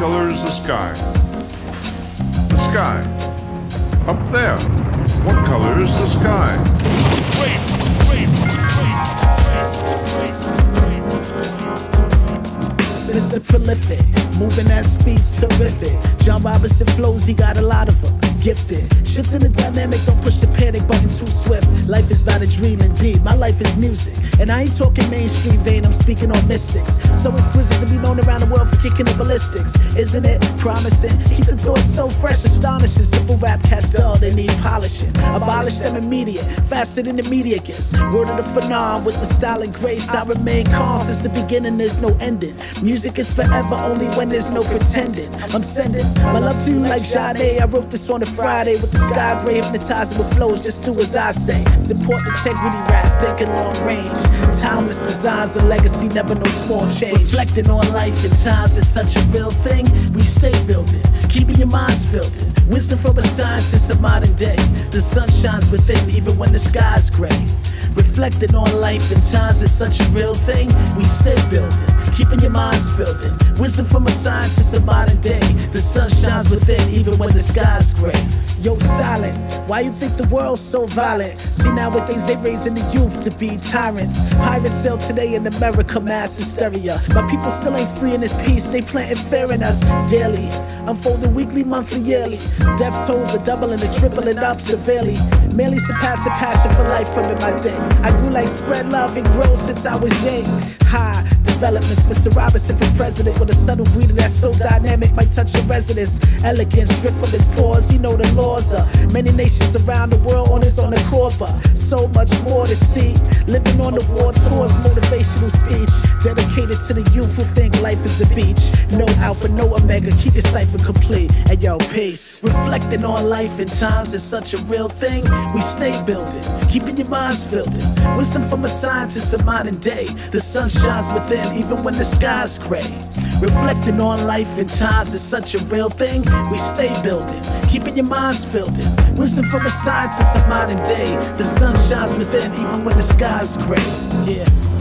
color is the sky? The sky. Up there. What color is the sky? Mr. Prolific, moving at speeds terrific. John Robinson flows, he got a lot of them. Gifted, shifting the dynamic, don't push the panic button too swift. Life is about a dream indeed, my life is music. And I ain't talking mainstream vein, I'm speaking on mystics. So exquisite to be known around the world for kicking the ballistics. Isn't it promising? Keep the thoughts so fresh, astonishing. Simple rap cats dull, they need polishing. Abolish them immediate, faster than the media gets. Word of the phenom with the style and grace. I remain calm since the beginning, there's no ending. Music is forever only when there's no pretending. I'm sending my love to you like Sade. I wrote this on a Friday with the sky gray, hypnotizing with flows, just do as I say. It's important integrity rap, thinking long range. Timeless designs, a legacy, never no small change. Reflecting on life and times is such a real thing. We stay building, keeping your minds filled in. Wisdom from a scientist of modern day. The sun shines within even when the sky's gray. Reflecting on life and times is such a real thing. We stay building, keeping your minds filled in. Wisdom from a scientist of modern day. The sun shines within even when the sky's gray. Yo, silent, why you think the world's so violent? See, nowadays they raising the youth to be tyrants. Pirates sail today in America, mass hysteria. My people still ain't free in this peace, they planting fear in us daily. Unfolding weekly, monthly, yearly. Death tolls are doubling and tripling up severely. Merely surpassed the passion for life from in my day. I grew like spread love and grow since I was young. High developments, Mr. Robinson for president with a subtle greeting that's so dynamic, might touch your residence. Elegance, stripped from his pores, he know the laws of many nations around the world on his own accord, but so much more to see. Living on the war tours, motivational speech dedicated to the youth who think life is the beach. No alpha, no omega, keep your cipher complete. And yo, peace. Reflecting on life and times is such a real thing. We stay building, keeping your minds filled in. Wisdom from a scientist of modern day. The sun shines within even when the sky's gray. Reflecting on life and times is such a real thing. We stay building, keeping your minds filled in. Wisdom from a scientist of modern day. The sun shines within even when the sky's gray. Yeah.